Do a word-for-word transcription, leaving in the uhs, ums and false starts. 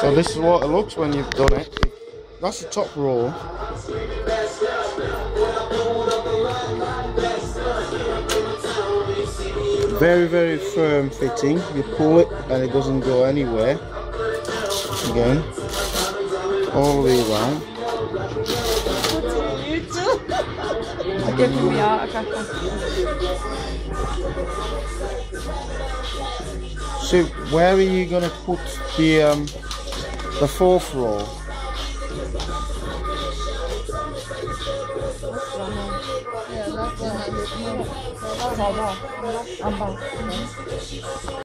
So this is what it looks when you've done it. That's the top row. Very, very firm fitting. You pull it and it doesn't go anywhere. Again, all the way around. So where are you going to put the um, the fourth row?